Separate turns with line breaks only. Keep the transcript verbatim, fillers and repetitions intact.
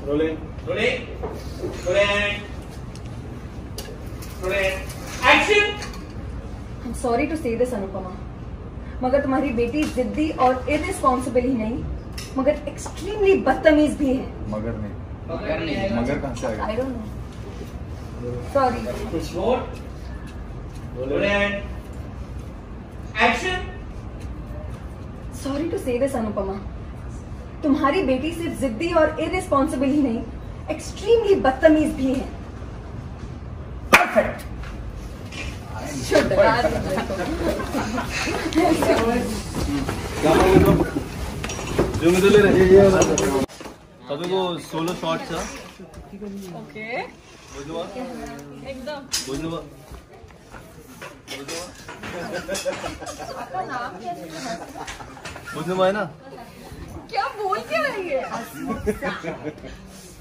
Rolling.
Rolling. Rolling. Rolling. Action.
I'm sorry to say this, Anupama, मगर तुम्हारी बेटी जिद्दी और इररिस्पॉन्सिबल ही नहीं, मगर एक्सट्रीमली बदतमीज भी है।
मगर नहीं।
मगर नहीं।
मगर कहाँ से आएगा?
I don't know. Sorry.
कुछ और? Rolling. Action.
Sorry to say this, Anupama, तुम्हारी बेटी सिर्फ जिद्दी और इररिस्पॉन्सिबल ही नहीं, एक्सट्रीमली बदतमीज भी है।
Perfect.
जो मिडल रे तभी को सोलो शॉट्स है।
ओके
बुझवा
एकदम
बुझवा
आपका नाम क्या है?
बुझवा है ना?
क्या बोल के रही है?